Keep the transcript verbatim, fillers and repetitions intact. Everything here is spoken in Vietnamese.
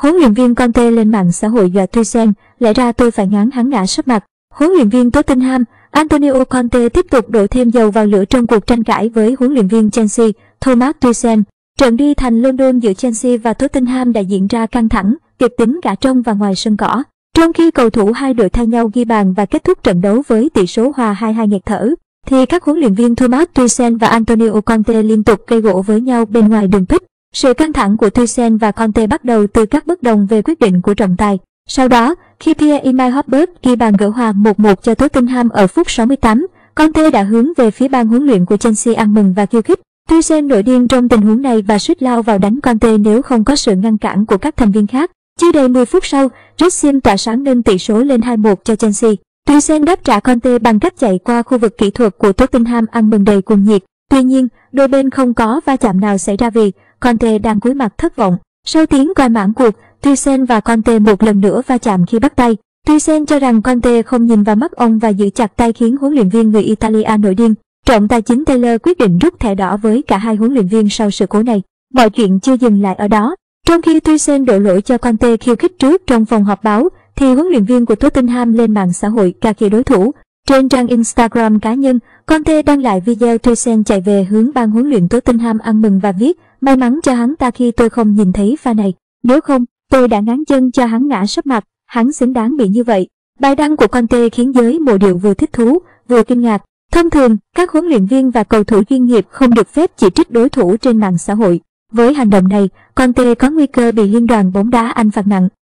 Huấn luyện viên Conte lên mạng xã hội dọa Tuchel, lẽ ra tôi phải ngán hắn ngã sấp mặt. Huấn luyện viên Tottenham Antonio Conte tiếp tục đổ thêm dầu vào lửa trong cuộc tranh cãi với huấn luyện viên Chelsea Thomas Tuchel. Trận đi thành London giữa Chelsea và Tottenham đã diễn ra căng thẳng, kịch tính cả trong và ngoài sân cỏ. Trong khi cầu thủ hai đội thay nhau ghi bàn và kết thúc trận đấu với tỷ số hòa hai hai nghẹt thở, thì các huấn luyện viên Thomas Tuchel và Antonio Conte liên tục gây gổ với nhau bên ngoài đường pitch. Sự căng thẳng của Tuchel và Conte bắt đầu từ các bất đồng về quyết định của trọng tài. Sau đó, khi Pierre-Emile Hopberg ghi bàn gỡ hòa một một cho Tottenham ở phút sáu mươi tám, Conte đã hướng về phía ban huấn luyện của Chelsea ăn mừng và khiêu khích. Tuchel nổi điên trong tình huống này và suýt lao vào đánh Conte nếu không có sự ngăn cản của các thành viên khác. Chưa đầy mười phút sau, Ritchie tỏa sáng nâng tỷ số lên hai một cho Chelsea. Tuchel đáp trả Conte bằng cách chạy qua khu vực kỹ thuật của Tottenham ăn mừng đầy cuồng nhiệt. Tuy nhiên, đôi bên không có va chạm nào xảy ra vì Conte đang cúi mặt thất vọng. Sau tiếng còi mãn cuộc, Tuchel và Conte một lần nữa va chạm khi bắt tay. Tuchel cho rằng Conte không nhìn vào mắt ông và giữ chặt tay khiến huấn luyện viên người Italia nổi điên. Trọng tài chính Taylor quyết định rút thẻ đỏ với cả hai huấn luyện viên sau sự cố này. Mọi chuyện chưa dừng lại ở đó. Trong khi Tuchel đổ lỗi cho Conte khiêu khích trước trong phòng họp báo, thì huấn luyện viên của Tottenham lên mạng xã hội ca kỵ đối thủ. Trên trang Instagram cá nhân, Conte đăng lại video Tuchel chạy về hướng ban huấn luyện Tottenham ăn mừng và viết: "May mắn cho hắn ta khi tôi không nhìn thấy pha này. Nếu không, tôi đã ngáng chân cho hắn ngã sấp mặt, hắn xứng đáng bị như vậy." Bài đăng của Conte khiến giới mộ điệu vừa thích thú, vừa kinh ngạc. Thông thường, các huấn luyện viên và cầu thủ chuyên nghiệp không được phép chỉ trích đối thủ trên mạng xã hội. Với hành động này, Conte có nguy cơ bị liên đoàn bóng đá Anh phạt nặng.